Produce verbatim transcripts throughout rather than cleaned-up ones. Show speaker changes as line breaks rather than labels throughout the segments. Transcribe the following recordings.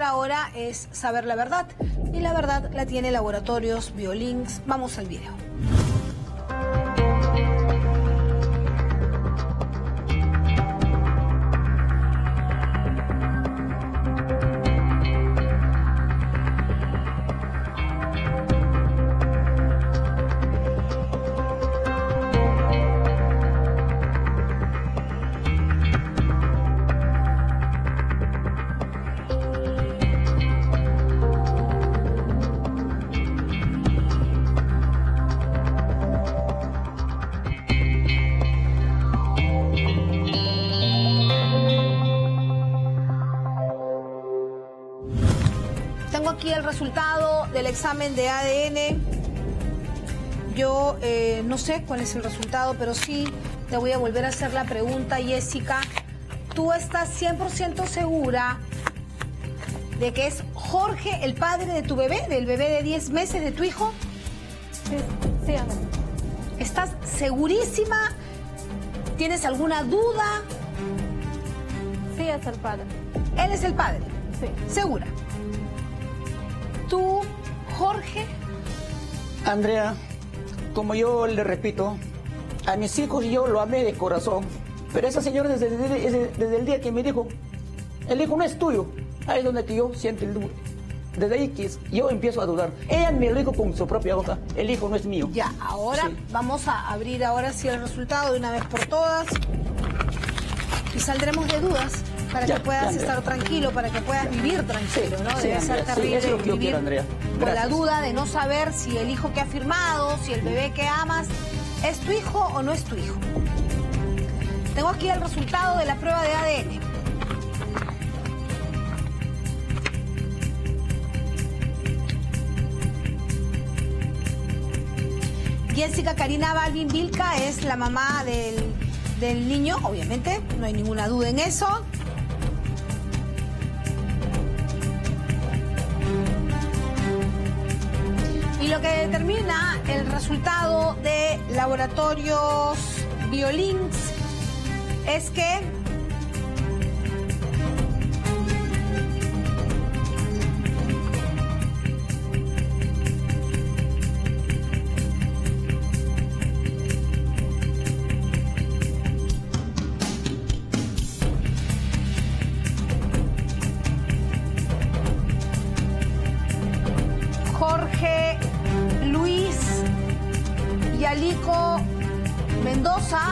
ahora es saber la verdad. Y la verdad la tiene Laboratorios Biolinks. Vamos al video. Tengo aquí el resultado del examen de A D N. Yo eh, no sé cuál es el resultado, pero sí te voy a volver a hacer la pregunta, Jessica. ¿Tú estás cien por ciento segura de que es Jorge el padre de tu bebé, del bebé de diez meses de tu hijo?
Sí, sí, Andrea.
¿Estás segurísima? ¿Tienes alguna duda?
Sí, es el padre.
Él es el padre.
Sí.
¿Segura? ¿Tú, Jorge?
Andrea, como yo le repito, a mis hijos yo lo amé de corazón, pero esa señora desde, desde, desde el día que me dijo, el hijo no es tuyo, ahí es donde que yo siento el duda. Desde ahí que yo empiezo a dudar. Ella me lo dijo con su propia boca, el hijo no es mío.
Ya, ahora sí. Vamos a abrir ahora sí el resultado de una vez por todas y saldremos de dudas. Para
ya,
que puedas
ya,
estar tranquilo, para que puedas vivir tranquilo,
sí,
¿no?
Sí,
Debe ser
Andrea,
terrible
sí, es lo que yo
vivir
quiero, Andrea.
con la duda de no saber si el hijo que ha firmado, si el bebé que amas, es tu hijo o no es tu hijo. Tengo aquí el resultado de la prueba de A D N. Jessica Karina Balvin Vilca es la mamá del... del niño, obviamente, no hay ninguna duda en eso. Y lo que determina el resultado de Laboratorios Biolinks es que Jorge Luis Yalico Mendoza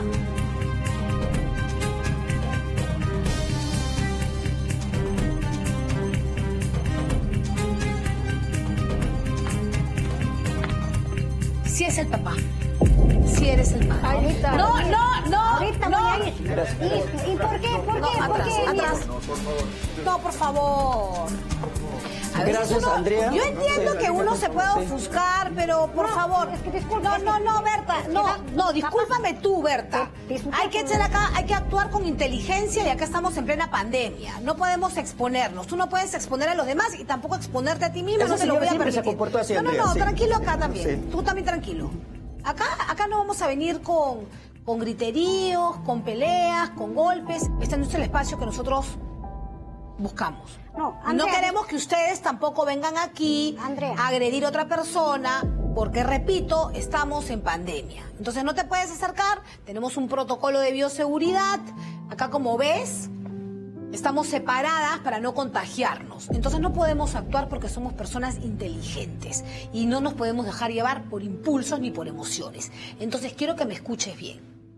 sí es el papá, sí eres el padre.
Ahorita,
no, no, no,
ahorita
no.
voy a ir. ¿Y, ¿Y por qué? ¿Por
No,
qué? ¿Por
atrás,
qué?
atrás. No, por favor. A veces
Gracias,
uno-
Andrea.
Yo entiendo
Sí,
que uno se pueda
sí.
ofuscar, pero por
No,
favor.
es que disculpa,
No, no, no, Berta. No, no, discúlpame tú, Berta.
Sí, disculpa,
Hay que echar acá, hay que actuar con inteligencia y acá estamos en plena pandemia. No podemos exponernos. Tú no puedes exponer a los demás y tampoco exponerte a ti misma.
Esa
No te lo voy
señora
a
siempre se
permitir.
comportó así,
No, no,
Andrea,
no,
sí.
tranquilo acá también.
Sí.
Tú también tranquilo. Acá, acá no vamos a venir con, con griteríos, con peleas, con golpes. Este no es el espacio que nosotros buscamos.
No,
Y no
Andrea.
queremos que ustedes tampoco vengan aquí
Andrea.
a agredir a otra persona, porque repito, estamos en pandemia. Entonces no te puedes acercar, tenemos un protocolo de bioseguridad. Acá, como ves, estamos separadas para no contagiarnos. Entonces no podemos actuar porque somos personas inteligentes y no nos podemos dejar llevar por impulsos ni por emociones. Entonces quiero que me escuches bien.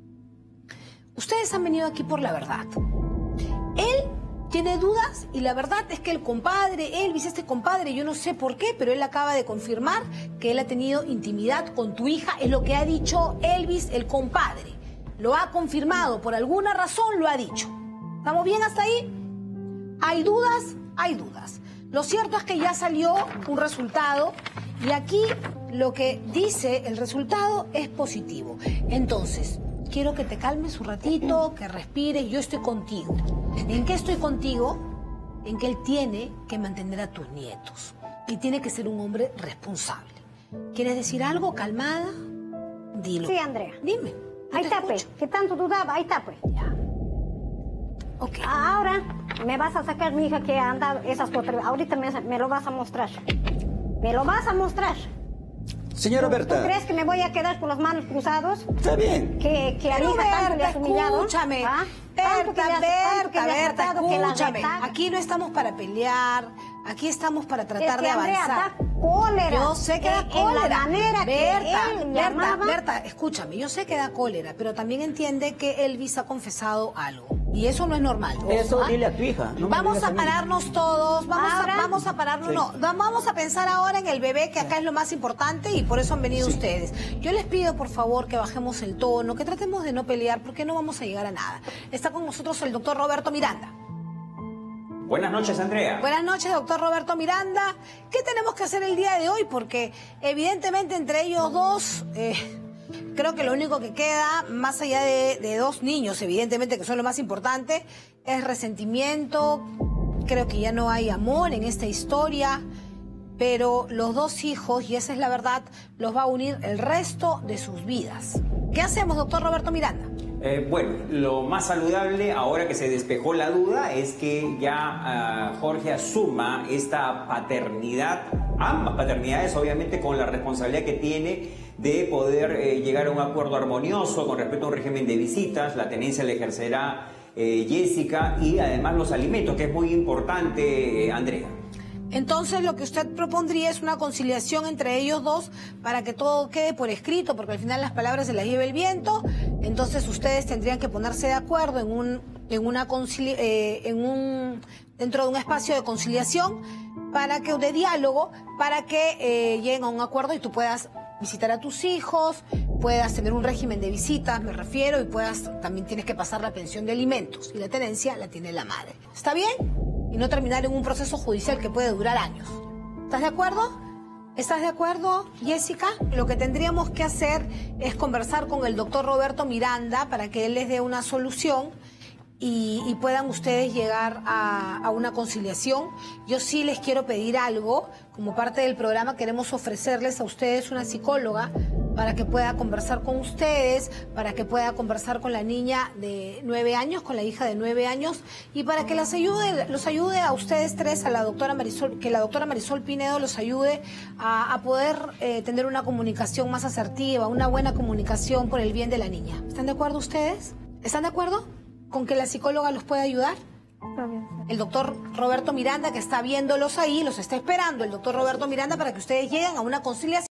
Ustedes han venido aquí por la verdad. Él tiene dudas y la verdad es que el compadre, Elvis, este compadre, yo no sé por qué, pero él acaba de confirmar que él ha tenido intimidad con tu hija. Es lo que ha dicho Elvis, el compadre. Lo ha confirmado, por alguna razón lo ha dicho. ¿Estamos bien hasta ahí? ¿Hay dudas? Hay dudas. Lo cierto es que ya salió un resultado y aquí lo que dice el resultado es positivo. Entonces, quiero que te calmes un ratito, que respires. Yo estoy contigo. ¿En qué estoy contigo? En que él tiene que mantener a tus nietos y tiene que ser un hombre responsable. ¿Quieres decir algo? Calmada. Dilo.
Sí, Andrea.
Dime. yo
Ahí
te
está, pues.
escucho.
¿Qué tanto dudaba? Ahí está, pues.
Ya. Ok.
Ahora, me vas a sacar mi hija que anda esas fotos. Ahorita me, me lo vas a mostrar. Me lo vas a mostrar.
Señora Berta.
¿Tú crees que me voy a quedar con las manos cruzadas?
Está bien.
Que, que a mi
Pero
hija tanto le
Berta,
has humillado.
escuchame.
¿Ah? Tanto que le
Berta,
has- tanto que
Berta,
le has
Berta,
tratado que la
escúchame.
reta-
Aquí no estamos para pelear, aquí estamos para tratar
Es que
de
Andrea
avanzar.
da cólera.
Yo sé que da
En-
cólera.
En la manera
Berta,
que él me
Berta,
amaba.
Berta, escúchame, yo sé que da cólera, pero también entiende que Elvis ha confesado algo. Y eso no es normal. ojo,
Eso
¿ah?
dile a tu hija. no me
Vamos
digas
a
mí.
pararnos todos, vamos a,
Ahora.
vamos a pararnos,
Sí.
no, vamos a pensar ahora en el bebé, que acá es lo más importante y por eso han venido
Sí.
ustedes. Yo les pido, por favor, que bajemos el tono, que tratemos de no pelear, porque no vamos a llegar a nada. Está con nosotros el doctor Roberto Miranda.
Buenas noches, Andrea.
Buenas noches, doctor Roberto Miranda. ¿Qué tenemos que hacer el día de hoy? Porque evidentemente entre ellos dos, eh, creo que lo único que queda, más allá de, de dos niños, evidentemente, que son lo más importante, es resentimiento. Creo que ya no hay amor en esta historia, pero los dos hijos, y esa es la verdad, los va a unir el resto de sus vidas. ¿Qué hacemos, doctor Roberto Miranda?
Eh, bueno, lo más saludable, ahora que se despejó la duda, es que ya ah, Jorge asuma esta paternidad, ambas paternidades, obviamente, con la responsabilidad que tiene de poder eh, llegar a un acuerdo armonioso con respecto a un régimen de visitas. La tenencia la ejercerá eh, Jessica, y además los alimentos, que es muy importante, eh, Andrea.
Entonces lo que usted propondría es una conciliación entre ellos dos para que todo quede por escrito, porque al final las palabras se las lleva el viento. Entonces ustedes tendrían que ponerse de acuerdo en un, en una concili- eh, en un, dentro de un espacio de conciliación para que, de diálogo, para que eh, lleguen a un acuerdo y tú puedas visitar a tus hijos, puedas tener un régimen de visitas, me refiero, y puedas, también tienes que pasar la pensión de alimentos, y la tenencia la tiene la madre. ¿Está bien? Y no terminar en un proceso judicial que puede durar años. ¿Estás de acuerdo? ¿Estás de acuerdo, Jessica? Lo que tendríamos que hacer es conversar con el doctor Roberto Miranda para que él les dé una solución y, y puedan ustedes llegar a, a una conciliación. Yo sí les quiero pedir algo. Como parte del programa queremos ofrecerles a ustedes una psicóloga para que pueda conversar con ustedes, para que pueda conversar con la niña de nueve años, con la hija de nueve años, y para que las ayude, los ayude a ustedes tres, a la doctora Marisol, que la doctora Marisol Pinedo los ayude a, a poder eh, tener una comunicación más asertiva, una buena comunicación por el bien de la niña. ¿Están de acuerdo ustedes? ¿Están de acuerdo con que la psicóloga los pueda ayudar?
Está bien.
El doctor Roberto Miranda, que está viéndolos ahí, los está esperando el doctor Roberto Miranda para que ustedes lleguen a una conciliación.